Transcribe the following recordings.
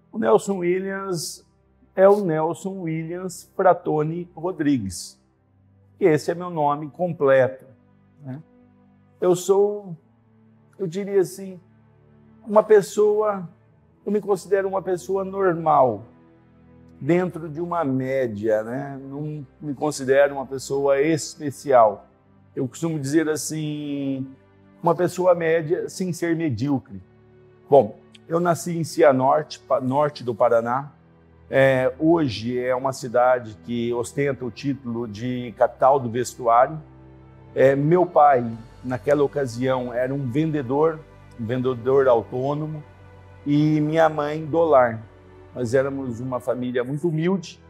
O Nelson Williams é o Nelson Williams Fratoni Rodrigues. Esse é meu nome completo, né? Eu diria assim, eu me considero uma pessoa normal, dentro de uma média, né? Não me considero uma pessoa especial. Eu costumo dizer assim, uma pessoa média sem ser medíocre. Bom, eu nasci em Cianorte, norte do Paraná. Hoje é uma cidade que ostenta o título de capital do vestuário. Meu pai, naquela ocasião, era um vendedor autônomo, e minha mãe do lar. Nós éramos uma família muito humilde,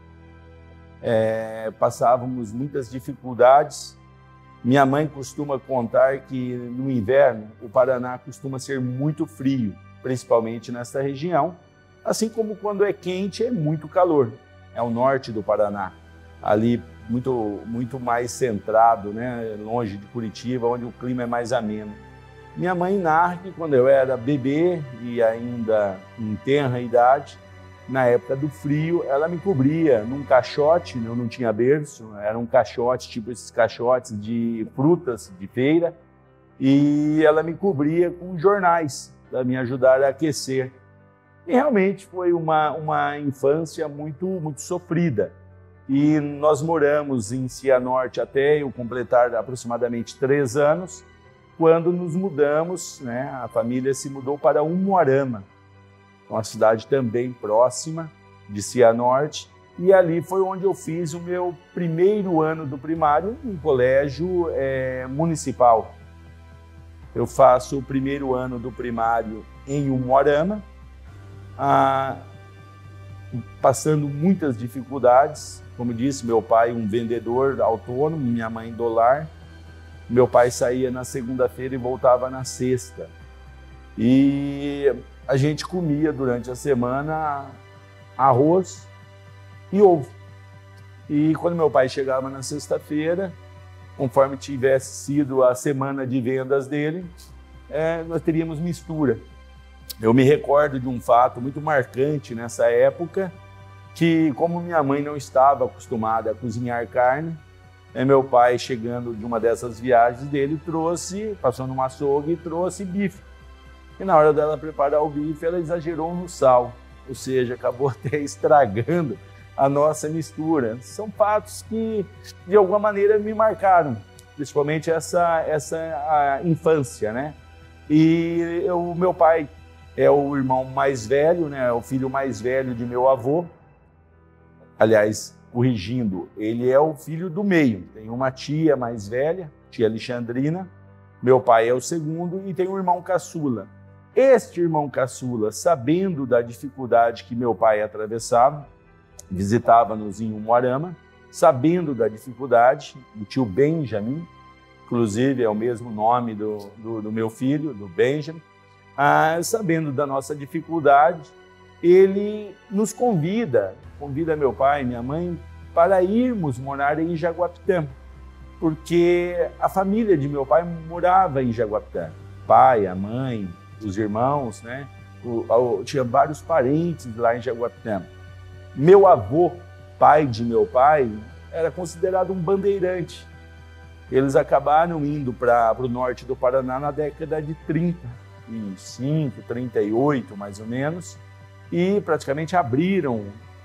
passávamos muitas dificuldades. Minha mãe costuma contar que no inverno o Paraná costuma ser muito frio, principalmente nesta região, assim como quando é quente é muito calor. É o norte do Paraná, ali muito mais centrado, né, longe de Curitiba, onde o clima é mais ameno. Minha mãe narra que quando eu era bebê e ainda em tenra idade, na época do frio, ela me cobria num caixote, eu não tinha berço, era um caixote, tipo esses caixotes de frutas de feira, e ela me cobria com jornais para me ajudar a aquecer. E realmente foi uma infância muito sofrida. E nós moramos em Cianorte até eu completar aproximadamente 3 anos, quando nos mudamos, né, a família se mudou para Umuarama, uma cidade também próxima de Cianorte, e ali foi onde eu fiz o meu primeiro ano do primário em colégio municipal. Eu faço o primeiro ano do primário em Umuarama, passando muitas dificuldades. Como disse, meu pai um vendedor autônomo, minha mãe do lar. Meu pai saía na segunda-feira e voltava na sexta. E a gente comia durante a semana arroz e ovo. E quando meu pai chegava na sexta-feira, conforme tivesse sido a semana de vendas dele, nós teríamos mistura. Eu me recordo de um fato muito marcante nessa época, que como minha mãe não estava acostumada a cozinhar carne, meu pai, chegando de uma dessas viagens dele, passou num açougue e trouxe bife. E na hora dela preparar o bife, ela exagerou no sal, ou seja, acabou até estragando a nossa mistura. São fatos que, de alguma maneira, me marcaram, principalmente essa infância, né? E meu pai é o irmão mais velho, né? É o filho mais velho de meu avô. Aliás, corrigindo, ele é o filho do meio. Tem uma tia mais velha, tia Alexandrina. Meu pai é o segundo e tem um irmão caçula. Este irmão caçula, sabendo da dificuldade que meu pai atravessava, visitava-nos em Umuarama, sabendo da dificuldade, o tio Benjamin, inclusive é o mesmo nome do meu filho, do Benjamin, sabendo da nossa dificuldade, ele nos convida meu pai e minha mãe para irmos morar em Jaguapitã, porque a família de meu pai morava em Jaguapitã. O pai, a mãe, os irmãos, né? Tinha vários parentes lá em Jaguapitã. Meu avô, pai de meu pai, era considerado um bandeirante. Eles acabaram indo para o norte do Paraná na década de 35, 38, mais ou menos, e praticamente abriram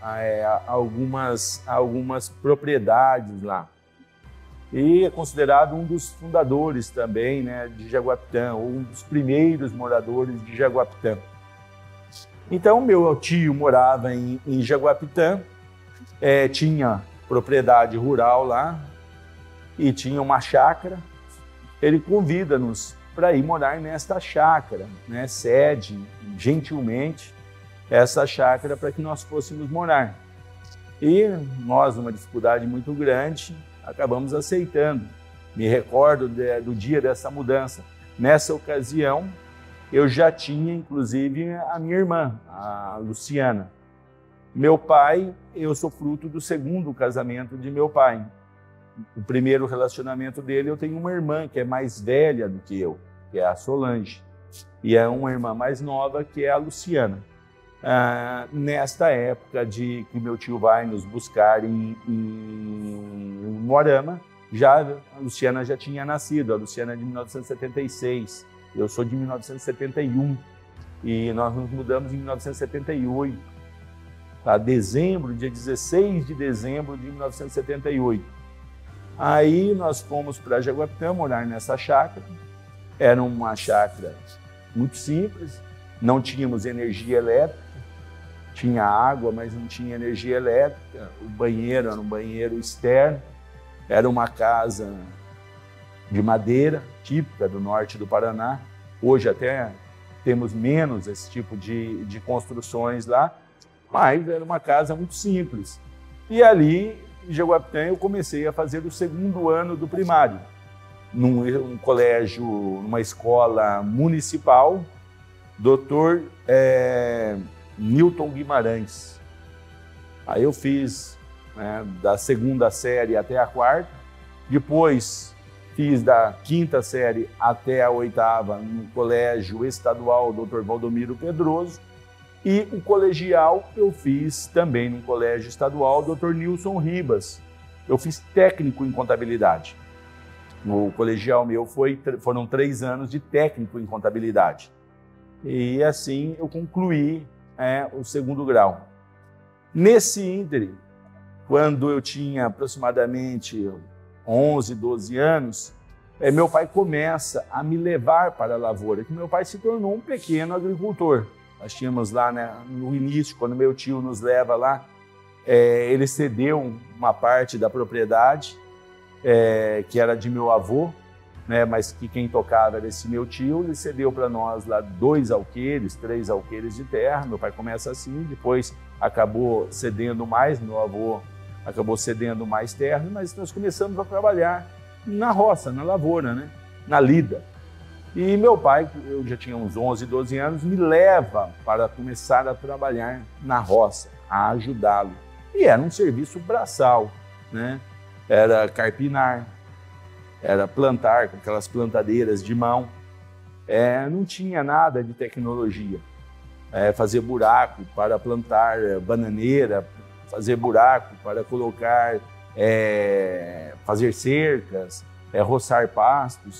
algumas propriedades lá. E é considerado um dos fundadores também, né, de Jaguapitã, ou um dos primeiros moradores de Jaguapitã. Então, meu tio morava em Jaguapitã, tinha propriedade rural lá e tinha uma chácara. Ele convida-nos para ir morar nesta chácara, né, cede gentilmente essa chácara para que nós fôssemos morar. E nós, numa dificuldade muito grande, acabamos aceitando. Me recordo do dia dessa mudança. Nessa ocasião, eu já tinha, inclusive, a minha irmã, a Luciana. Meu pai, eu sou fruto do segundo casamento de meu pai. O primeiro relacionamento dele, eu tenho uma irmã que é mais velha do que eu, que é a Solange. E é uma irmã mais nova, que é a Luciana. nesta época de que meu tio vai nos buscar em Moarama. Já a Luciana já tinha nascido, a Luciana é de 1976, eu sou de 1971 e nós nos mudamos em 1978, tá? Dezembro, dia 16 de dezembro de 1978. Aí nós fomos para Jaguapitã morar nessa chácara. Era uma chácara muito simples, não tínhamos energia elétrica, tinha água, mas não tinha energia elétrica. O banheiro era um banheiro externo, era uma casa de madeira, típica do norte do Paraná. Hoje até temos menos esse tipo de construções lá, mas era uma casa muito simples. E ali, em Jaguapitã, eu comecei a fazer o segundo ano do primário, num colégio, numa escola municipal, Dr. Newton Guimarães. Aí eu fiz, né, da segunda série até a quarta, depois fiz da quinta série até a oitava no colégio estadual Dr. Valdomiro Pedroso, e o colegial eu fiz também no colégio estadual Dr. Nilson Ribas. Eu fiz técnico em contabilidade. No colegial meu foram 3 anos de técnico em contabilidade. E assim eu concluí o segundo grau. Nesse ínterim, quando eu tinha aproximadamente 11, 12 anos, meu pai começa a me levar para a lavoura, que meu pai se tornou um pequeno agricultor. Nós tínhamos lá, né, no início, quando meu tio nos leva lá, ele cedeu uma parte da propriedade, que era de meu avô, né, mas que quem tocava era esse meu tio. Ele cedeu para nós lá 2 alqueires, 3 alqueires de terra. Meu pai começa assim, depois acabou cedendo mais, meu avô acabou cedendo mais terra, mas nós começamos a trabalhar na roça, na lavoura, né, na lida. E meu pai, eu já tinha uns 11, 12 anos, me leva para começar a trabalhar na roça, a ajudá-lo. E era um serviço braçal, né? Era carpinar, era plantar com aquelas plantadeiras de mão. Não tinha nada de tecnologia. Fazer buraco para plantar bananeira, fazer buraco para colocar, fazer cercas, roçar pastos,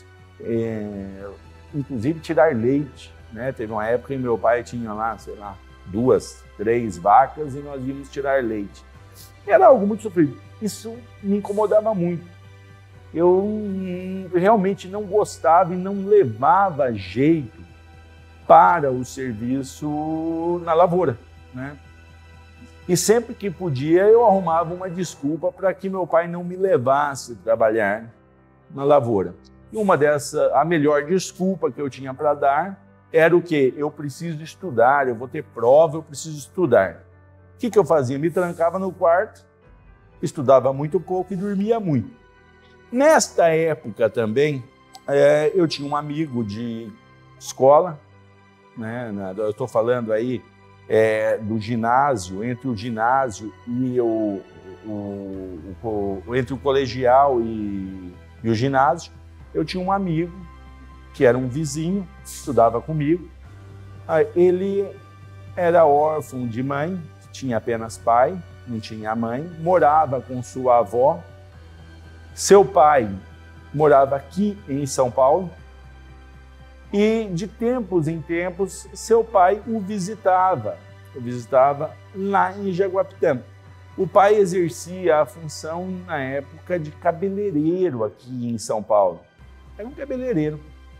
inclusive tirar leite, né? Teve uma época em que meu pai tinha lá, sei lá, 2, 3 vacas e nós íamos tirar leite. Era algo muito sofrido. Isso me incomodava muito. Eu realmente não gostava e não levava jeito para o serviço na lavoura, né? E sempre que podia, eu arrumava uma desculpa para que meu pai não me levasse a trabalhar na lavoura. E a melhor desculpa que eu tinha para dar era o quê? Eu preciso estudar, eu vou ter prova, eu preciso estudar. O que eu fazia? Me trancava no quarto, estudava muito pouco e dormia muito. Nesta época também, eu tinha um amigo de escola, né? Eu estou falando aí do ginásio, entre o ginásio e entre o colegial e o ginásio. Eu tinha um amigo que era um vizinho, estudava comigo. Ele era órfão de mãe, tinha apenas pai, não tinha mãe, morava com sua avó. Seu pai morava aqui em São Paulo e de tempos em tempos seu pai o visitava lá em Jaguapitã. O pai exercia a função na época de cabeleireiro aqui em São Paulo. Era um cabeleireiro,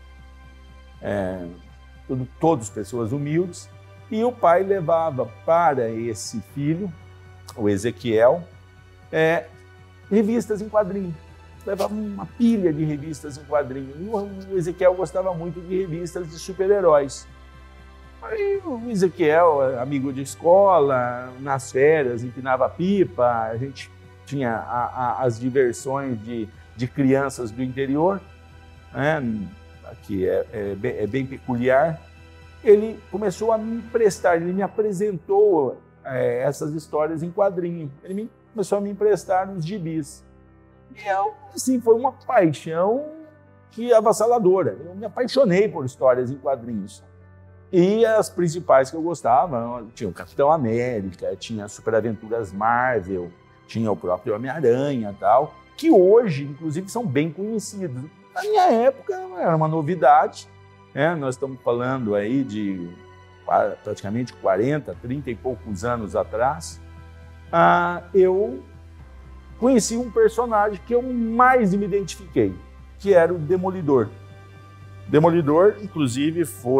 todos pessoas humildes, e o pai levava para esse filho, o Ezequiel, revistas em quadrinho. Levava uma pilha de revistas em quadrinho. E o Ezequiel gostava muito de revistas de super-heróis. Aí o Ezequiel, amigo de escola, nas férias, empinava pipa, a gente tinha as diversões de crianças do interior, que é bem peculiar. Ele começou a me emprestar, ele me apresentou essas histórias em quadrinho. Ele começou a me emprestar uns gibis. E assim, foi uma paixão avassaladora. Eu me apaixonei por histórias em quadrinhos. E as principais que eu gostava, tinha o Capitão América, tinha Super Aventuras Marvel, tinha o próprio Homem-Aranha e tal, que hoje, inclusive, são bem conhecidos. Na minha época, era uma novidade, né? Nós estamos falando aí de praticamente 40, 30 e poucos anos atrás. Eu conheci um personagem que eu mais me identifiquei, que era o Demolidor. Demolidor, inclusive,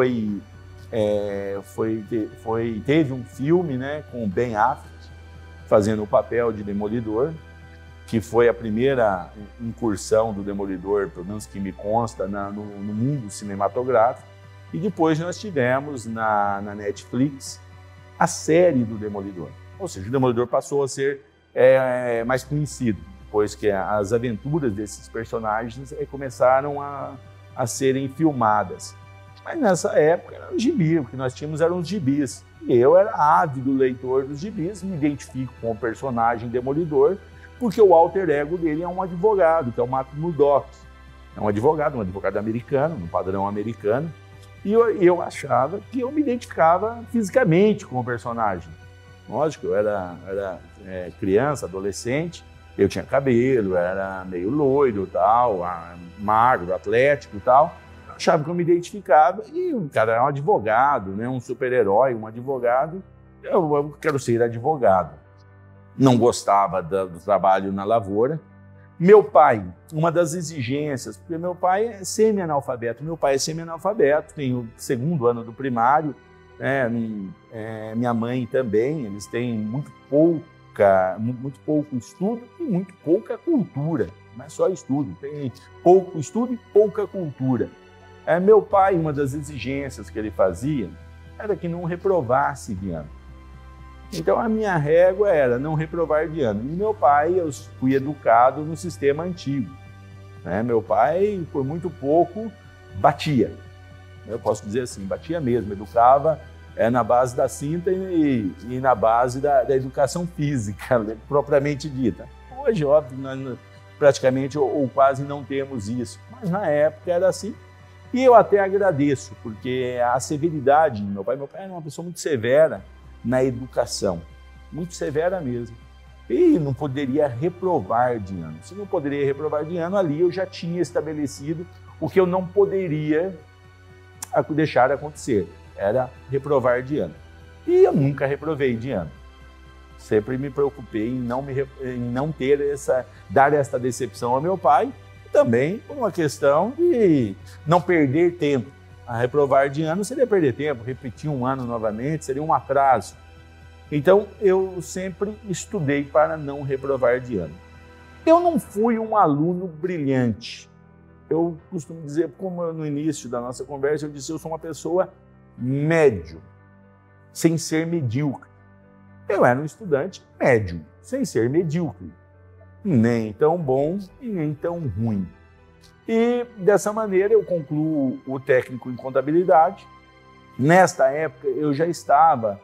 teve um filme, né, com o Ben Affleck fazendo o papel de Demolidor, que foi a primeira incursão do Demolidor, pelo menos que me consta, no mundo cinematográfico. E depois nós tivemos na Netflix a série do Demolidor. Ou seja, o Demolidor passou a ser mais conhecido, pois que as aventuras desses personagens começaram a serem filmadas. Mas nessa época era um gibi, o que nós tínhamos eram os gibis. E eu era ávido leitor dos gibis, me identifico com o personagem Demolidor, porque o alter ego dele é um advogado, que é o Matt Murdock. É um advogado americano, no padrão americano. E eu achava que eu me identificava fisicamente com o personagem. Lógico, eu era criança, adolescente, eu tinha cabelo, era meio loiro, tal, magro, atlético e tal. Eu achava que eu me identificava e o cara era um advogado, né, um super-herói, um advogado. Eu quero ser advogado. Não gostava do trabalho na lavoura. Meu pai, uma das exigências, porque meu pai é semi-analfabeto, tem o segundo ano do primário, minha mãe também, eles têm muito pouco estudo e muito pouca cultura, não é só estudo, tem pouco estudo e pouca cultura. Meu pai, uma das exigências que ele fazia era que não reprovasse de ano. Então a minha régua era não reprovar de ano. E meu pai, eu fui educado no sistema antigo, né? Meu pai, por muito pouco, batia. Eu posso dizer assim, batia mesmo, educava na base da cinta e na base da educação física, propriamente dita. Hoje, óbvio, nós praticamente ou quase não temos isso, mas na época era assim. E eu até agradeço, porque a severidade, meu pai era uma pessoa muito severa na educação, muito severa mesmo. E não poderia reprovar de ano. Se não poderia reprovar de ano, ali eu já tinha estabelecido o que eu não poderia deixar acontecer, era reprovar de ano. E eu nunca reprovei de ano. Sempre me preocupei em não dar essa decepção ao meu pai, também por uma questão de não perder tempo. A reprovar de ano seria perder tempo, repetir um ano novamente, seria um atraso. Então, eu sempre estudei para não reprovar de ano. Eu não fui um aluno brilhante. Eu costumo dizer, como no início da nossa conversa, eu sou uma pessoa médio, sem ser medíocre. Eu era um estudante médio, sem ser medíocre. Nem tão bom e nem tão ruim. E dessa maneira eu concluo o técnico em contabilidade. Nesta época eu já estava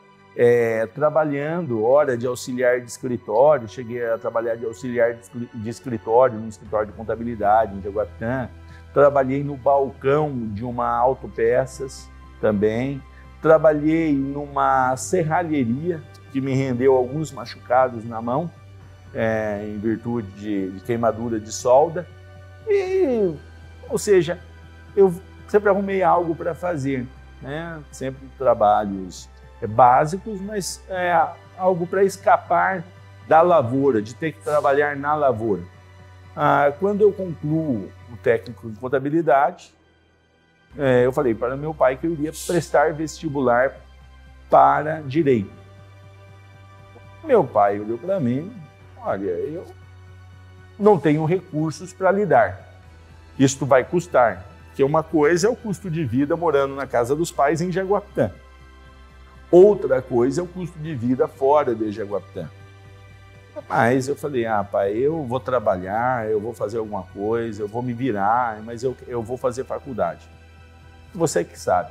trabalhando hora de auxiliar de escritório, cheguei a trabalhar de auxiliar de escritório, no escritório de contabilidade em Jaguapitã. Trabalhei no balcão de uma autopeças também. Trabalhei numa serralheria que me rendeu alguns machucados na mão, em virtude de queimadura de solda. Ou seja, eu sempre arrumei algo para fazer, né? Sempre trabalhos básicos, mas algo para escapar da lavoura, de ter que trabalhar na lavoura. Quando eu concluo o técnico em contabilidade, eu falei para meu pai que eu iria prestar vestibular para direito. Meu pai olhou para mim, olha, eu não tenho recursos para lhe dar. Isto vai custar, porque uma coisa é o custo de vida morando na casa dos pais em Jaguapitã. Outra coisa é o custo de vida fora de Jaguapitã. Mas eu falei, pai, eu vou trabalhar, eu vou fazer alguma coisa, eu vou me virar, mas eu vou fazer faculdade. Você que sabe.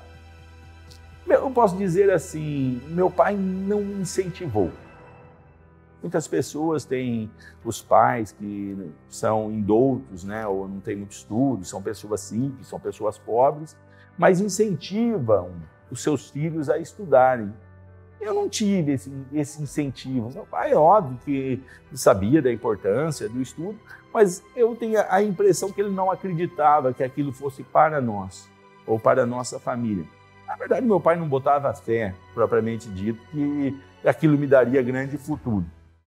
Eu posso dizer assim, meu pai não me incentivou. Muitas pessoas têm os pais que são indoutos, né, ou não têm muito estudo, são pessoas simples, são pessoas pobres, mas incentivam os seus filhos a estudarem. Eu não tive esse incentivo. Meu pai, é óbvio que sabia da importância do estudo, mas eu tenho a impressão que ele não acreditava que aquilo fosse para nós ou para a nossa família. Na verdade, meu pai não botava fé, propriamente dito, que aquilo me daria grande futuro.